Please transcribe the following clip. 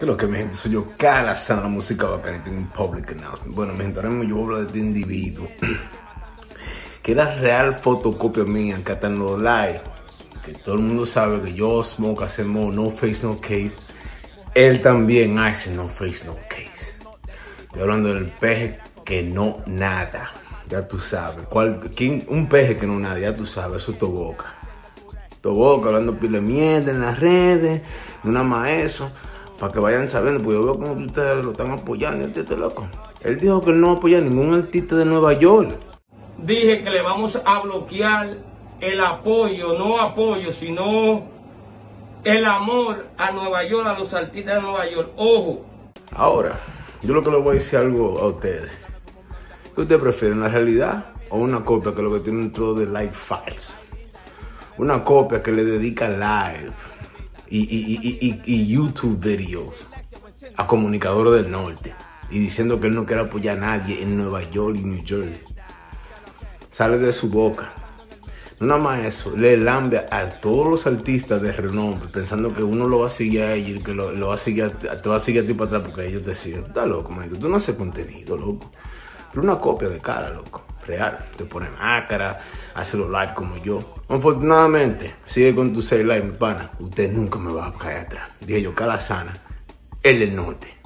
Que lo que mi gente, soy yo, Calazana, la música bacana y tengo un public announcement. Bueno, mi gente, ahora mismo yo voy a hablar de este individuo que es la real fotocopia mía, que está en los live, que todo el mundo sabe que yo smoke, hacemos no face, no case. Él también hace no face, no case. Estoy hablando del peje que no nada, ya tú sabes. Un peje que no nada, ya tú sabes, eso es tu boca. Tu boca, hablando pile mierda en las redes, no nada más eso. Para que vayan sabiendo, porque yo veo como ustedes lo están apoyando, este loco. Él dijo que él no apoya a ningún artista de Nueva York. Dije que le vamos a bloquear el apoyo, no apoyo, sino el amor a Nueva York, a los artistas de Nueva York. Ojo. Ahora, yo lo que le voy a decir algo a ustedes. ¿Qué ustedes prefieren, la realidad o una copia que lo que tiene un trozo de like falso? Una copia que le dedica live y YouTube videos a comunicadores del norte y diciendo que él no quiere apoyar a nadie en Nueva York y New Jersey. Sale de su boca. No nada más eso, le lambe a todos los artistas de renombre pensando que uno lo va a seguir a ellos y que lo va a seguir te va a seguir a ti para atrás porque ellos te siguen. Está loco, manito. Tú no haces contenido, loco. Tú eres una copia de cara, loco. Real. Te pones máscara, hace los live como yo. Afortunadamente, sigue con tu 6 live, mi pana. Usted nunca me va a caer atrás. Dije yo, Calazana, el del norte.